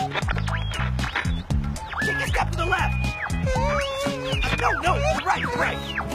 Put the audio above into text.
Take a step to the left. No, to the right, to the right.